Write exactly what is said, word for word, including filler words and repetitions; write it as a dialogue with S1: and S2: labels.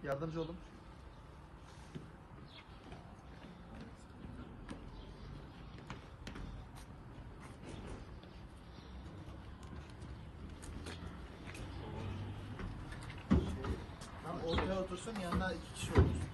S1: Yardımcı olun. Tam ortaya otursun, yanına iki kişi olur.